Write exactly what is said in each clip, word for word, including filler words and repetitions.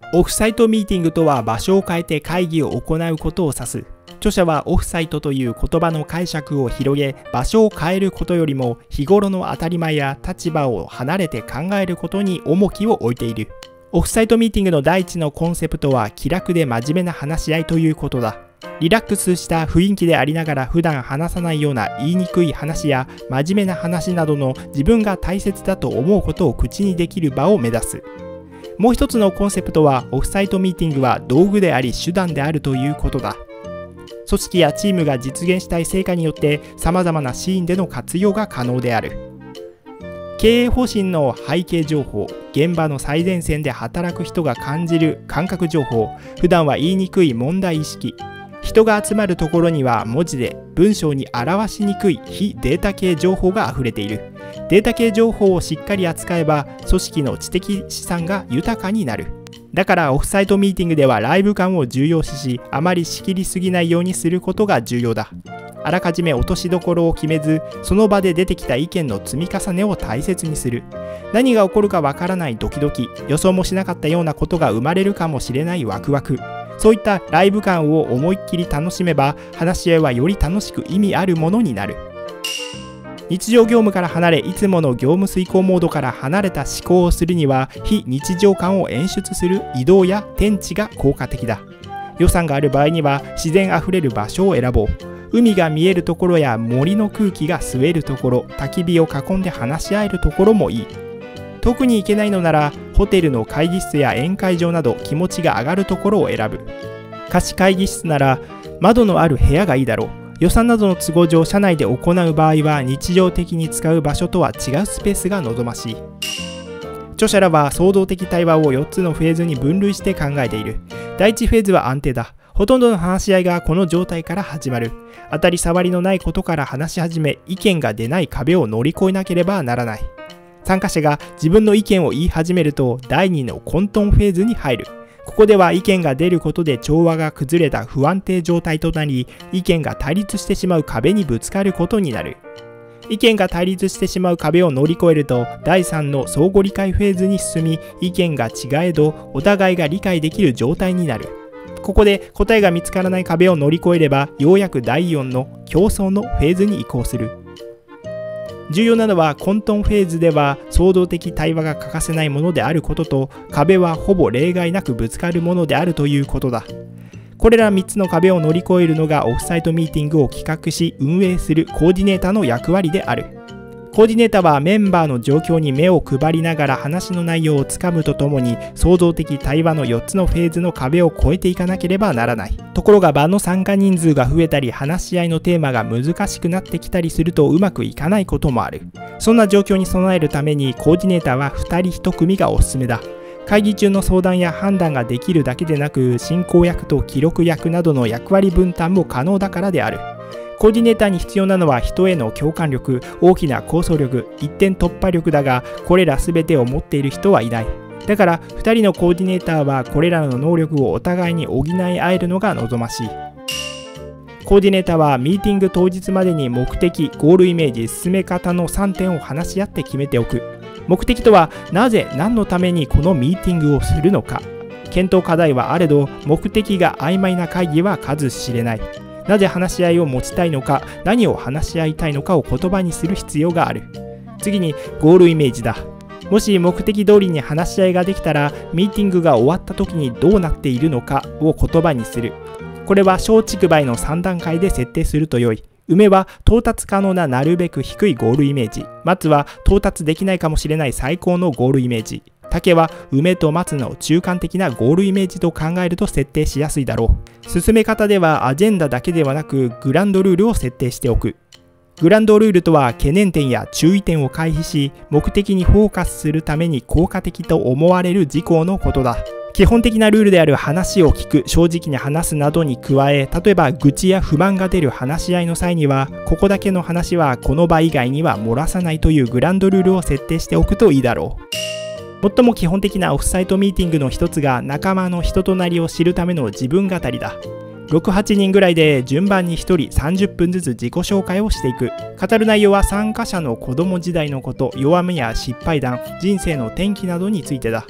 オフサイトミーティングとは場所を変えて会議を行うことを指す。著者はオフサイトという言葉の解釈を広げ、場所を変えることよりも日頃の当たり前や立場を離れて考えることに重きを置いている。オフサイトミーティングの第一のコンセプトは気楽で真面目な話し合いということだ。リラックスした雰囲気でありながら普段話さないような言いにくい話や真面目な話などの自分が大切だと思うことを口にできる場を目指す。もう一つのコンセプトはオフサイトミーティングは道具であり手段であるということだ。組織やチームが実現したい成果によって様々なシーンでの活用が可能である。経営方針の背景情報、現場の最前線で働く人が感じる感覚情報、普段は言いにくい問題意識、人が集まるところには文字で文章に表しにくい非データ系情報があふれている。データ系情報をしっかり扱えば組織の知的資産が豊かになる。だからオフサイトミーティングではライブ感を重要視し、あまり仕切りすぎないようにすることが重要だ。あらかじめ落としどころを決めず、その場で出てきた意見の積み重ねを大切にする。何が起こるかわからないドキドキ、予想もしなかったようなことが生まれるかもしれないワクワク。そういったライブ感を思いっきり楽しめば、話し合いはより楽しく意味あるものになる。日常業務から離れ、いつもの業務遂行モードから離れた思考をするには、非日常感を演出する移動や天地が効果的だ。予算がある場合には、自然あふれる場所を選ぼう。海が見えるところや森の空気が吸えるところ、焚き火を囲んで話し合えるところもいい。特に行けないのなら、ホテルの会議室や宴会場など気持ちが上がるところを選ぶ。貸し会議室なら、窓のある部屋がいいだろう。予算などの都合上、社内で行う場合は日常的に使う場所とは違うスペースが望ましい。著者らは創造的対話をよっつのフェーズに分類して考えている。だいいちフェーズは安定だ。ほとんどの話し合いがこの状態から始まる。当たり障りのないことから話し始め、意見が出ない壁を乗り越えなければならない。参加者が自分の意見を言い始めると、だいにの混沌フェーズに入る。ここでは意見が出ることで調和が崩れた不安定状態となり、意見が対立してしまう壁にぶつかることになる。意見が対立してしまう壁を乗り越えると、だいさんの相互理解フェーズに進み、意見が違えどお互いが理解できる状態になる。ここで答えが見つからない壁を乗り越えれば、ようやくだいよんの競争のフェーズに移行する。重要なのは混沌フェーズでは創造的対話が欠かせないものであることと、壁はほぼ例外なくぶつかるものであるということだ。これらみっつの壁を乗り越えるのがオフサイトミーティングを企画し運営するコーディネーターの役割である。コーディネーターはメンバーの状況に目を配りながら話の内容をつかむとともに、創造的対話のよっつのフェーズの壁を越えていかなければならない。ところが場の参加人数が増えたり、話し合いのテーマが難しくなってきたりするとうまくいかないこともある。そんな状況に備えるためにコーディネーターはふたりひとくみがおすすめだ。会議中の相談や判断ができるだけでなく、進行役と記録役などの役割分担も可能だからである。コーディネーターに必要なのは人への共感力、大きな構想力、一点突破力だが、これら全てを持っている人はいない。だからふたりのコーディネーターはこれらの能力をお互いに補い合えるのが望ましい。コーディネーターはミーティング当日までに目的、ゴールイメージ、進め方のさんてんを話し合って決めておく。目的とは、なぜ何のためにこのミーティングをするのか。検討課題はあれど、目的が曖昧な会議は数知れない。なぜ話し合いを持ちたいのか、何を話し合いたいのかを言葉にする必要がある。次にゴールイメージだ。もし目的通りに話し合いができたら、ミーティングが終わった時にどうなっているのかを言葉にする。これは小竹梅のさん段階で設定すると良い。梅は到達可能ななるべく低いゴールイメージ。松は到達できないかもしれない最高のゴールイメージ。竹は梅と松の中間的なゴールイメージと考えると設定しやすいだろう。進め方ではアジェンダだけではなくグランドルールを設定しておく。グランドルールとは懸念点や注意点を回避し、目的にフォーカスするために効果的と思われる事項のことだ。基本的なルールである話を聞く、正直に話すなどに加え、例えば愚痴や不満が出る話し合いの際には、ここだけの話はこの場以外には漏らさないというグランドルールを設定しておくといいだろう。最も基本的なオフサイトミーティングの一つが仲間の人となりを知るための自分語りだ。ろく、はちにんぐらいで順番にひとりさんじゅっぷんずつ自己紹介をしていく。語る内容は参加者の子供時代のこと、弱みや失敗談、人生の転機などについてだ。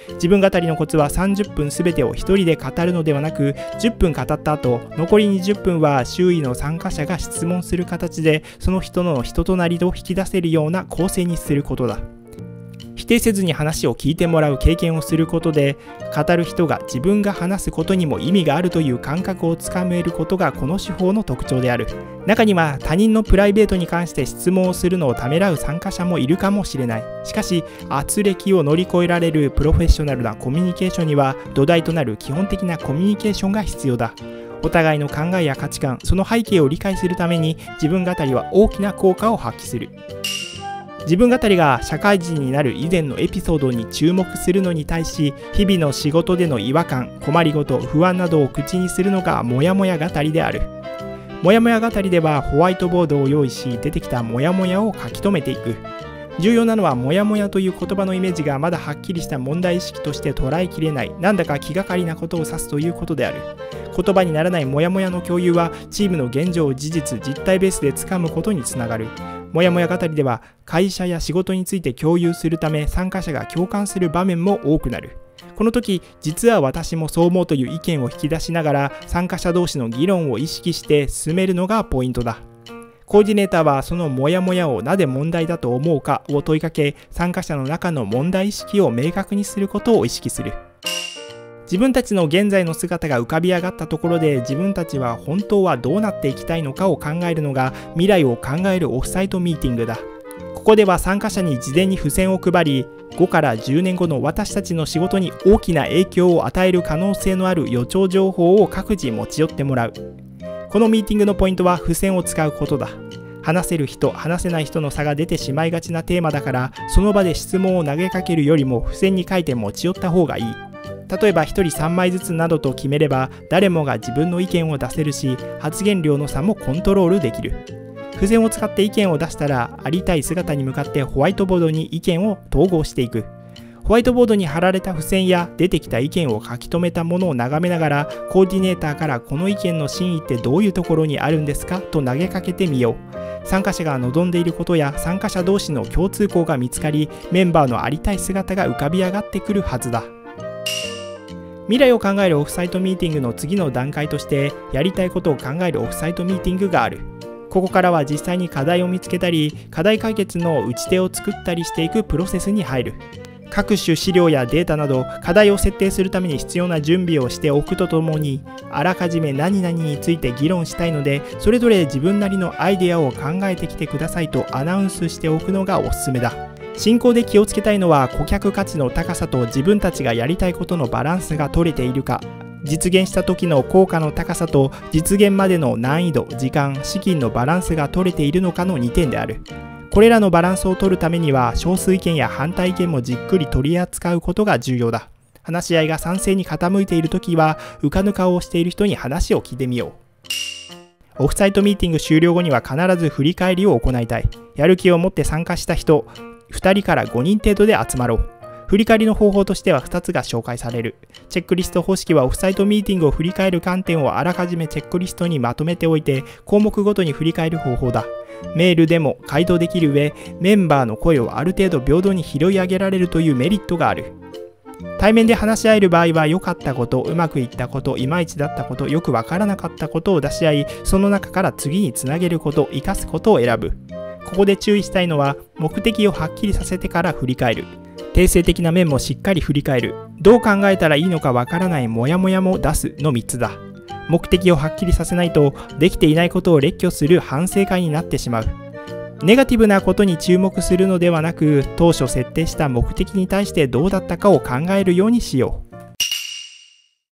自分語りのコツはさんじゅっぷんすべてを一人で語るのではなく、じゅっぷん語った後、残りにじゅっぷんは周囲の参加者が質問する形で、その人の人となりを引き出せるような構成にすることだ。否定せずに話を聞いてもらう経験をすることで、語る人が自分が話すことにも意味があるという感覚をつかめることがこの手法の特徴である。中には他人のプライベートに関して質問をするのをためらう参加者もいるかもしれない。しかし、圧力を乗り越えられるプロフェッショナルなコミュニケーションには土台となる基本的なコミュニケーションが必要だ。お互いの考えや価値観、その背景を理解するために自分語りは大きな効果を発揮する。自分語りが社会人になる以前のエピソードに注目するのに対し、日々の仕事での違和感、困りごと、不安などを口にするのがモヤモヤ語りである。モヤモヤ語りではホワイトボードを用意し、出てきたモヤモヤを書き留めていく。重要なのはモヤモヤという言葉のイメージがまだはっきりした問題意識として捉えきれない、なんだか気がかりなことを指すということである。言葉にならないモヤモヤの共有はチームの現状を事実、実態ベースでつかむことにつながる。もやもや語りでは会社や仕事について共有するため参加者が共感する場面も多くなる。この時、実は私もそう思うという意見を引き出しながら参加者同士の議論を意識して進めるのがポイントだ。コーディネーターはそのモヤモヤをなぜ問題だと思うかを問いかけ、参加者の中の問題意識を明確にすることを意識する。自分たちの現在の姿が浮かび上がったところで、自分たちは本当はどうなっていきたいのかを考えるのが未来を考えるオフサイトミーティングだ。ここでは参加者に事前に付箋を配り、ごからじゅうねんごの私たちの仕事に大きな影響を与える可能性のある予兆情報を各自持ち寄ってもらう。このミーティングのポイントは付箋を使うことだ。話せる人、話せない人の差が出てしまいがちなテーマだから、その場で質問を投げかけるよりも付箋に書いて持ち寄った方がいい。例えばひとりさんまいずつなどと決めれば、誰もが自分の意見を出せるし、発言量の差もコントロールできる。付箋を使って意見を出したら、ありたい姿に向かってホワイトボードに意見を統合していく。ホワイトボードに貼られた付箋や出てきた意見を書き留めたものを眺めながら、コーディネーターからこの意見の真意ってどういうところにあるんですかと投げかけてみよう。参加者が望んでいることや参加者同士の共通項が見つかり、メンバーのありたい姿が浮かび上がってくるはずだ。未来を考えるオフサイトミーティングの次の段階として、やりたいことを考えるオフサイトミーティングがある。ここからは実際に課題を見つけたり、課題解決の打ち手を作ったりしていくプロセスに入る。各種資料やデータなど課題を設定するために必要な準備をしておくとともに、あらかじめ何々について議論したいので、それぞれ自分なりのアイデアを考えてきてくださいとアナウンスしておくのがおすすめだ。進行で気をつけたいのは、顧客価値の高さと自分たちがやりたいことのバランスが取れているか、実現した時の効果の高さと実現までの難易度、時間、資金のバランスが取れているのかのにてんである。これらのバランスを取るためには、少数意見や反対意見もじっくり取り扱うことが重要だ。話し合いが賛成に傾いているときは、浮かぬ顔をしている人に話を聞いてみよう。オフサイトミーティング終了後には必ず振り返りを行いたい。やる気を持って参加した人、ふたりからごにん程度で集まろう。振り返りの方法としてはふたつが紹介される。チェックリスト方式はオフサイトミーティングを振り返る観点をあらかじめチェックリストにまとめておいて、項目ごとに振り返る方法だ。メールでも回答できる上、メンバーの声をある程度平等に拾い上げられるというメリットがある。対面で話し合える場合は、良かったこと、うまくいったこと、いまいちだったこと、よくわからなかったことを出し合い、その中から次につなげること、生かすことを選ぶ。ここで注意したいのは、目的をはっきりさせてから振り返る。定性的な面もしっかり振り返る。どう考えたらいいのかわからないモヤモヤも出すのみっつだ。目的をはっきりさせないと、できていないことを列挙する反省会になってしまう。ネガティブなことに注目するのではなく、当初設定した目的に対してどうだったかを考えるようにしよう。